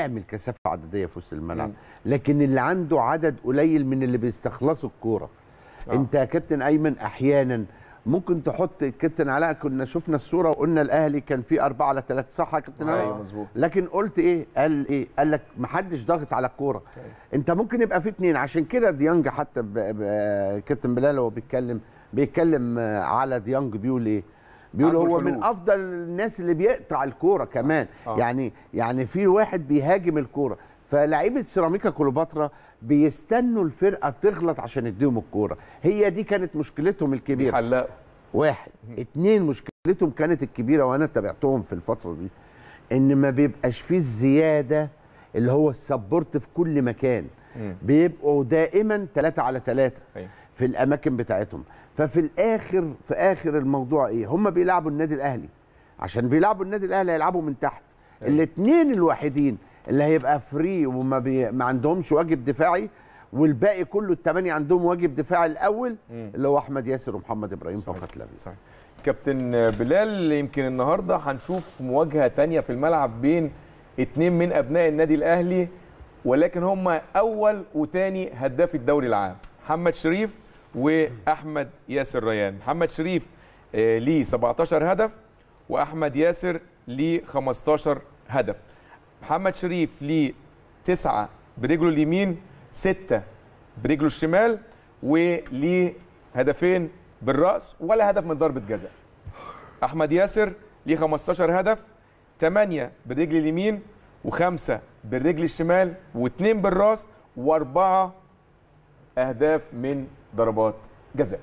بيعمل كثافه عدديه في وسط الملعب، لكن اللي عنده عدد قليل من اللي بيستخلصوا الكوره. انت يا كابتن ايمن احيانا ممكن تحط كابتن علاء، كنا شفنا الصوره وقلنا الاهلي كان فيه 4-3 صح يا كابتن علاء؟ ايوه مظبوط. لكن قلت ايه؟ قال لك ما حدش ضاغط على الكوره. انت ممكن يبقى في اتنين، عشان كده ديانج حتى كابتن بلال هو بيتكلم على ديانج بيقول ايه؟ بيقول هو من افضل الناس اللي بيقطع الكوره كمان. يعني في واحد بيهاجم الكوره، فلاعيبه سيراميكا كليوباترا بيستنوا الفرقه تغلط عشان يديهم الكوره. هي دي كانت مشكلتهم الكبيره. حلاق واحد. اتنين، مشكلتهم كانت الكبيره وانا تابعتهم في الفتره دي، ان ما بيبقاش فيه الزياده اللي هو السبورت في كل مكان. بيبقوا دائما 3-على-3 في الاماكن بتاعتهم. ففي الاخر في اخر الموضوع ايه؟ هم بيلعبوا النادي الاهلي، عشان بيلعبوا النادي الاهلي هيلعبوا من تحت. الاثنين الوحيدين اللي هيبقى فري ما عندهمش واجب دفاعي، والباقي كله الثمانيه عندهم واجب دفاعي الاول، اللي هو احمد ياسر ومحمد ابراهيم فقط لا غير. كابتن بلال، يمكن النهارده هنشوف مواجهه ثانيه في الملعب بين اثنين من ابناء النادي الاهلي، ولكن هم اول وثاني هداف الدوري العام، محمد شريف واحمد ياسر ريان. محمد شريف ليه 17 هدف واحمد ياسر ليه 15 هدف. محمد شريف ليه 9 برجله اليمين، 6 برجله الشمال، وليه هدفين بالراس ولا هدف من ضربه جزاء. احمد ياسر ليه 15 هدف، 8 بالرجل اليمين و5 بالرجل الشمال و2 بالراس و4 اهداف من ضربات جزاء.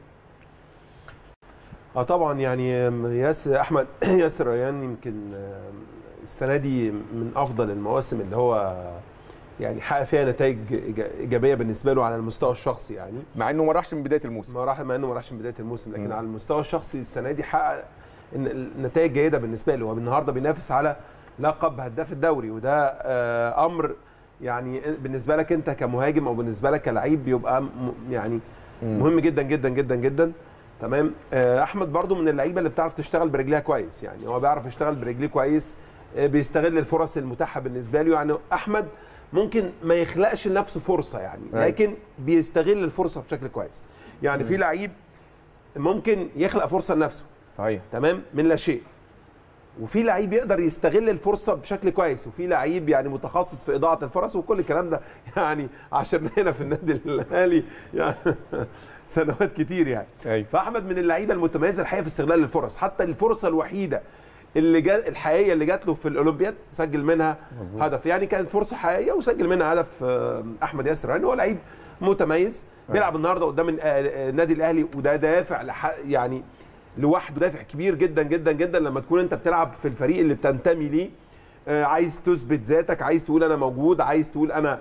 طبعا يعني احمد ياسر ريان يمكن السنه دي من افضل المواسم اللي هو يعني حقق فيها نتائج ايجابيه بالنسبه له على المستوى الشخصي، يعني مع انه ما راحش من بدايه الموسم. مع انه ما راحش من بدايه الموسم، لكن على المستوى الشخصي السنه دي حقق نتائج جيده بالنسبه له. النهارده بينافس على لقب هداف الدوري، وده امر يعني بالنسبه لك انت كمهاجم او بالنسبه لك كلاعب بيبقى يعني مهم جدا جدا جدا جدا. تمام. احمد برضو من اللعيبه اللي بتعرف تشتغل برجليها كويس، يعني هو بيعرف يشتغل برجليه كويس، بيستغل الفرص المتاحه بالنسبه له. يعني احمد ممكن ما يخلقش لنفسه فرصه يعني، لكن بيستغل الفرصه بشكل كويس. يعني في لعيب ممكن يخلق فرصه لنفسه، صحيح، تمام، من لا شيء، وفي لعيب يقدر يستغل الفرصه بشكل كويس، وفي لعيب يعني متخصص في اضاعه الفرص، وكل الكلام ده يعني عشان هنا في النادي الاهلي يعني سنوات كتير يعني. فاحمد من اللعيبه المتميزه الحقيقه في استغلال الفرص، حتى الفرصه الوحيده اللي الحقيقيه اللي جات له في الاولمبياد سجل منها هدف، يعني كانت فرصه حقيقيه وسجل منها هدف. احمد ياسر ريان هو لعيب متميز بيلعب النهارده قدام النادي الاهلي، وده دافع يعني لوحده دافع كبير جدا جدا جدا لما تكون انت بتلعب في الفريق اللي بتنتمي ليه، عايز تثبت ذاتك، عايز تقول انا موجود، عايز تقول انا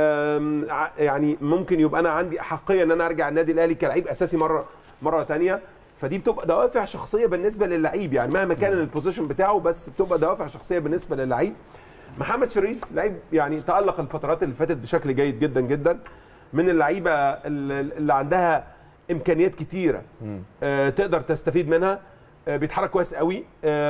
يعني ممكن يبقى انا عندي احقيه ان انا ارجع النادي الاهلي كلاعب اساسي مره ثانيه. فدي بتبقى دوافع شخصيه بالنسبه للعيب، يعني مهما كان البوزيشن بتاعه، بس بتبقى دوافع شخصيه بالنسبه للعيب. محمد شريف لعيب يعني تالق الفترات اللي فاتت بشكل جيد جدا جدا، من اللعيبه اللي عندها امكانيات كتيره تقدر تستفيد منها، بيتحرك كويس قوي،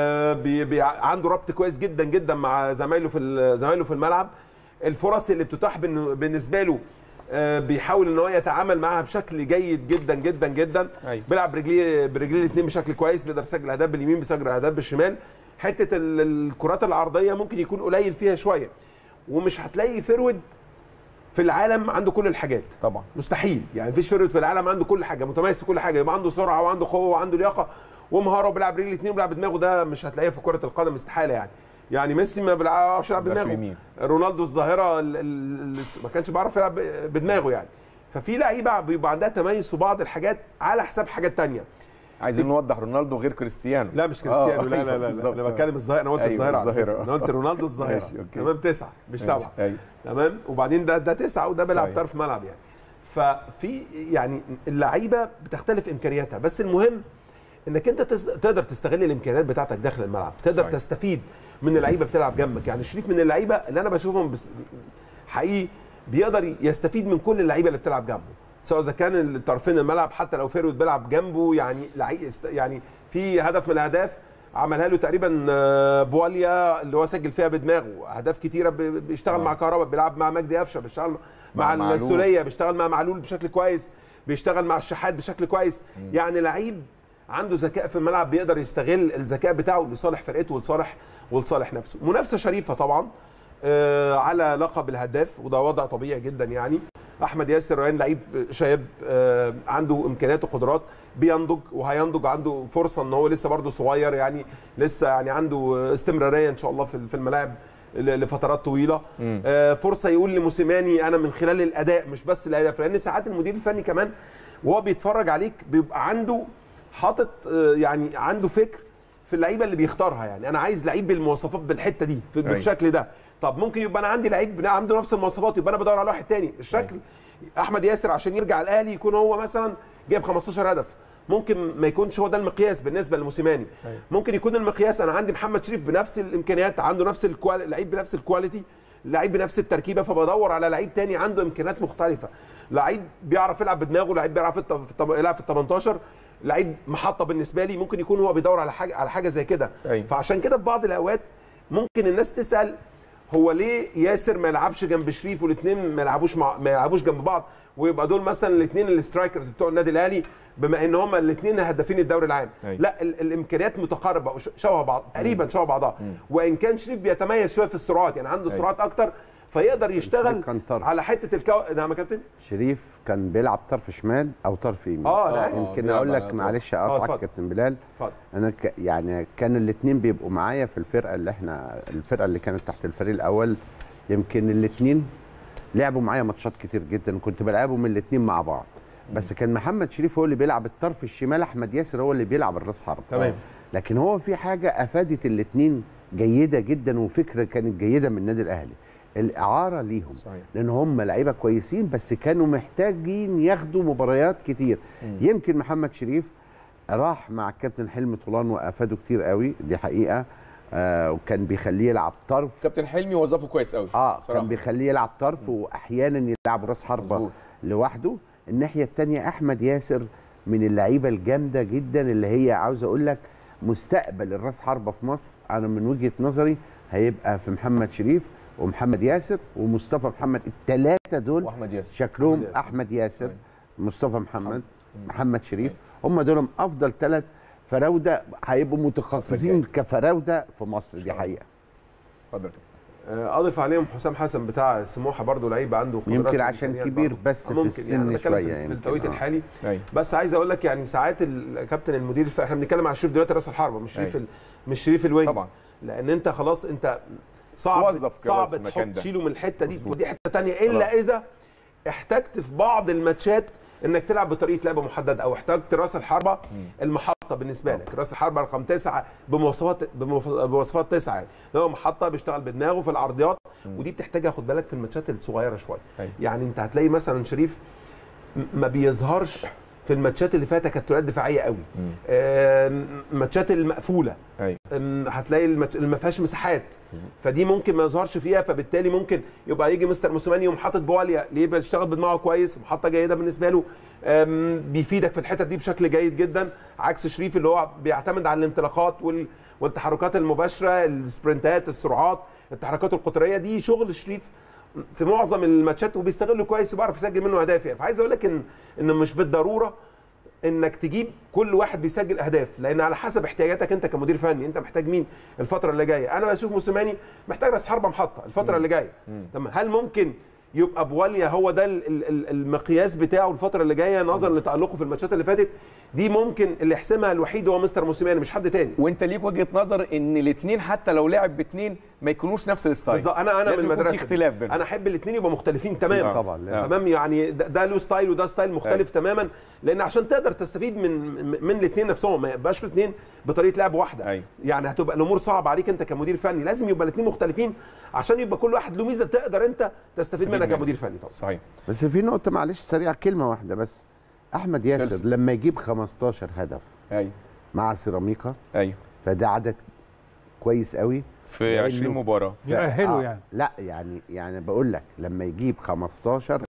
عنده ربط كويس جدا جدا مع زمايله في الملعب. الفرص اللي بتتاح بالنسبه له بيحاول ان هو يتعامل معها بشكل جيد جدا جدا جدا. بيلعب برجليه الاثنين بشكل كويس، بيقدر يسجل اهداف باليمين، بيسجل اهداف بالشمال. حته الكرات العرضيه ممكن يكون قليل فيها شويه، ومش هتلاقي فرود في العالم عنده كل الحاجات طبعا، مستحيل يعني. مفيش فرود في العالم عنده كل حاجه، متميز في كل حاجه، يبقى عنده سرعه وعنده قوه وعنده لياقه ومهاره وبيلعب رجل اثنين وبيلعب بدماغه، ده مش هتلاقيه في كره القدم، استحاله يعني ميسي ما بيلعبش يلعب بدماغه، رونالدو الظاهره ما كانش بيعرف يلعب بدماغه يعني. ففي لعيبه بيبقى عندها تميز في بعض الحاجات على حساب حاجات ثانيه. عايزين نوضح رونالدو غير كريستيانو. لا مش كريستيانو، لا لا لا, انا بتكلم الظاهره، انا قلت الظاهره، انا قلت رونالدو الظاهره، تمام، 9 مش 7، تمام، وبعدين ده 9 وده بيلعب طرف ملعب يعني. ففي يعني اللعيبه بتختلف امكانياتها، بس المهم انك انت تقدر تستغل الامكانيات بتاعتك داخل الملعب، تقدر تستفيد من اللعيبه بتلعب جنبك. يعني شريف من اللعيبه اللي انا بشوفهم حقيقي بيقدر يستفيد من كل اللعيبه اللي بتلعب جنبه، سواء اذا كان طرفين الملعب، حتى لو فيرود بيلعب جنبه، يعني يعني في هدف من الاهداف عملها له تقريبا بواليا اللي هو سجل فيها بدماغه اهداف كتيره، بيشتغل مع كهربا، بيلعب مع مجدي قفشه، بيشتغل مع السوليه، بيشتغل مع معلول بشكل كويس، بيشتغل مع الشحات بشكل كويس. يعني لعيب عنده ذكاء في الملعب، بيقدر يستغل الذكاء بتاعه لصالح فرقته ولصالح نفسه. منافسه شريفه طبعا على لقب الهداف، وده وضع طبيعي جدا. يعني احمد ياسر ريان لعيب شاب عنده امكانيات وقدرات، بينضج وهينضج، عنده فرصه ان هو لسه برده صغير، يعني لسه يعني عنده استمراريه ان شاء الله في الملاعب لفترات طويله. فرصه يقول لموسيماني انا من خلال الاداء مش بس الهدف، لان ساعات المدير الفني كمان وهو بيتفرج عليك بيبقى عنده حاطط يعني عنده فكر في اللعيبه اللي بيختارها. يعني انا عايز لعيب بالمواصفات بالحته دي بالشكل ده، طب ممكن يبقى انا عندي لعيب عنده نفس المواصفات، يبقى انا بدور على واحد تاني الشكل. احمد ياسر عشان يرجع الاهلي يكون هو مثلا جايب 15 هدف، ممكن ما يكونش هو ده المقياس بالنسبه لموسيماني. ممكن يكون المقياس انا عندي محمد شريف بنفس الامكانيات، عنده نفس لعيب بنفس الكواليتي، لعيب بنفس التركيبه، فبدور على لعيب تاني عنده امكانيات مختلفه، لعيب بيعرف يلعب بدماغه، لعيب بيعرف يلعب في ال 18، لعيب محطه بالنسبه لي. ممكن يكون هو بيدور على حاجه زي كده. فعشان كده في بعض الاوقات ممكن الناس تسال هو ليه ياسر ما يلعبش جنب شريف والاثنين ما يلعبوش جنب بعض، ويبقى دول مثلا الاثنين السترايكرز بتوع النادي الاهلي، بما ان هم الاثنين هدافين الدوري العام. لا، الامكانيات متقاربه شبه بعض تقريبا، شبه بعضها. وان كان شريف بيتميز شويه في السرعات، يعني عنده سرعات اكتر، فيقدر يشتغل على حته نعم يا كابتن. شريف كان بيلعب طرف شمال او طرف يمين. يمكن اقول لك معلش اقطعك كابتن بلال. انا يعني كان الاثنين بيبقوا معايا في الفرقه اللي كانت تحت الفريق الاول. يمكن الاثنين لعبوا معايا ماتشات كتير جدا، كنت بلعبهم الاثنين مع بعض. بس كان محمد شريف هو اللي بيلعب الطرف الشمال، احمد ياسر هو اللي بيلعب الراس حرب. تمام. لكن هو في حاجه افادت الاثنين جيده جدا، وفكره كانت جيده من النادي الاهلي، الاعاره ليهم. صحيح. لان هم لعيبه كويسين بس كانوا محتاجين ياخدوا مباريات كتير. يمكن محمد شريف راح مع الكابتن حلمي طولان وافاده كتير قوي، دي حقيقه. وكان بيخليه يلعب طرف. كابتن حلمي وظفه كويس قوي كان بيخليه يلعب طرف، واحيانا يلعب راس حربه لوحده. الناحيه الثانيه احمد ياسر من اللعيبه الجامده جدا، اللي هي عاوز اقول لك مستقبل الراس حربه في مصر انا من وجهه نظري هيبقى في محمد شريف ومحمد ياسر ومصطفى محمد. الثلاثه دول واحمد ياسر شكلهم احمد ياسر، مصطفى محمد شريف، هم دول افضل ثلاث فراوده هيبقوا متخصصين كفراوده في مصر. دي حقيقه. اتفضل. اضيف عليهم حسام حسن بتاع سموحه، برضو لعيب عنده قدرات يمكن عشان كبير بس في السن شويه يعني في التوقيت الحالي. بس عايز اقول لك يعني ساعات الكابتن المدير احنا بنتكلم على شريف دلوقتي راس الحربه، مش شريف الوينج طبعا، لان انت خلاص انت صعب تشيله من الحته دي ودي حته ثانيه، الا اذا احتجت في بعض الماتشات انك تلعب بطريقه لعب محدده، او احتجت راس الحربه المحطه بالنسبه لك، راس الحربه رقم 9 بمواصفات 9، يعني هو محطه بيشتغل بدماغه في العرضيات، ودي بتحتاجها خد بالك في الماتشات الصغيره شويه. يعني انت هتلاقي مثلا شريف ما بيظهرش في الماتشات اللي فيها تكتلات دفاعيه قوي، الماتشات المقفوله هتلاقي اللي ما فيهاش مساحات، فدي ممكن ما يظهرش فيها، فبالتالي ممكن يبقى يجي مستر موسيماني يقوم حاطط بواليا ليه بيشتغل بدماغه كويس، محطه جيده بالنسبه له، بيفيدك في الحتت دي بشكل جيد جدا، عكس شريف اللي هو بيعتمد على الانطلاقات والتحركات المباشره، السبرنتات، السرعات، التحركات القطريه. دي شغل شريف في معظم الماتشات وبيستغله كويس وبيعرف يسجل منه اهداف. يعني فعايز اقول لك ان مش بالضروره انك تجيب كل واحد بيسجل اهداف، لان على حسب احتياجاتك انت كمدير فني، انت محتاج مين الفتره اللي جايه. انا بشوف موسيماني محتاج راس حربه محطه الفتره اللي جايه. تمام. هل ممكن يبقى بواليا هو ده المقياس بتاعه الفتره اللي جايه نظرا لتالقه في الماتشات اللي فاتت؟ دي ممكن اللي يحسمها الوحيد هو مستر موسيماني، مش حد تاني. وانت ليك وجهه نظر ان الاثنين حتى لو لعب باثنين ما يكونوش نفس الستايل. بالظبط. انا من المدرسه اختلاف بينهم. انا احب الاثنين يبقوا مختلفين تماما. طبعا. تمام. يعني ده له ستايل وده ستايل مختلف تماما، لان عشان تقدر تستفيد من الاثنين نفسهم، ما يبقاش الاثنين بطريقه لعب واحده. يعني هتبقى الامور صعبه عليك انت كمدير فني، لازم يبقى الاثنين مختلفين عشان يبقى كل واحد له ميزه تقدر انت تستفيد منها كمدير فني. طبعا. صحيح. بس في نقطه معلش سريعه، كلمه واحده بس. احمد ياسر لما يجيب 15 هدف مع سيراميكا فده عدد كويس قوي في 20 مباراه يأهله يعني. لا يعني بقول لك لما يجيب 15